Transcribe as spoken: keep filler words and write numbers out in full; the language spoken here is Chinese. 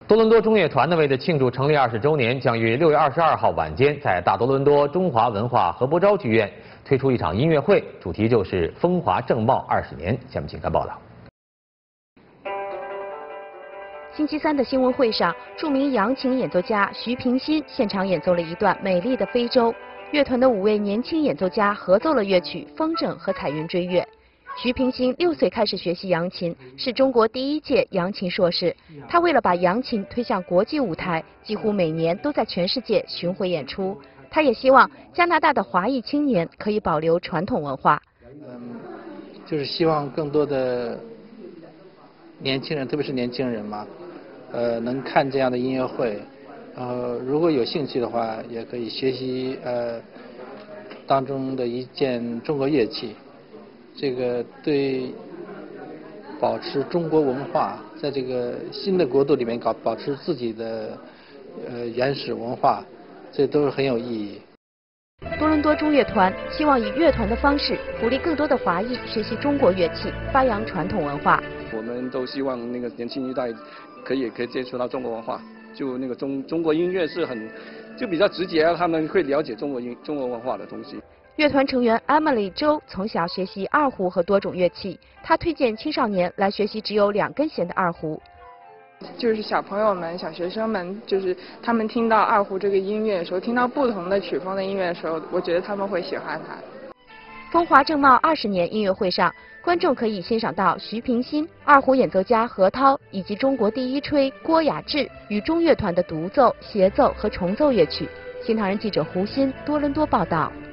多伦多中乐团呢，为了庆祝成立二十周年，将于六月二十二号晚间在大多伦多中华文化何伯昭剧院推出一场音乐会，主题就是风华正茂二十年。下面请看报道。 星期三的新闻会上，著名扬琴演奏家徐平新现场演奏了一段《美丽的非洲》。乐团的五位年轻演奏家合奏了乐曲《风筝》和《彩云追月》。徐平新六岁开始学习扬琴，是中国第一届扬琴硕士。他为了把扬琴推向国际舞台，几乎每年都在全世界巡回演出。他也希望加拿大的华裔青年可以保留传统文化。 嗯，就是希望更多的年轻人，特别是年轻人嘛，呃，能看这样的音乐会。呃，如果有兴趣的话，也可以学习呃当中的一件中国乐器。这个对保持中国文化，在这个新的国度里面搞保持自己的呃原始文化，这都是很有意义。 多伦多中乐团希望以乐团的方式鼓励更多的华裔学习中国乐器，发扬传统文化。 我们都希望那个年轻一代可以可以接触到中国文化，就那个中中国音乐是很就比较直接，他们会了解中国音中国文化的东西。 乐团成员 Emily 周从小学习二胡和多种乐器，她推荐青少年来学习只有两根弦的二胡。 就是小朋友们、小学生们，就是他们听到二胡这个音乐的时候，听到不同的曲风的音乐的时候，我觉得他们会喜欢它。 风华正茂二十年音乐会上，观众可以欣赏到徐平新、二胡演奏家何涛以及中国第一吹郭雅志与中乐团的独奏、协奏和重奏乐曲。新唐人记者胡鑫多伦多报道。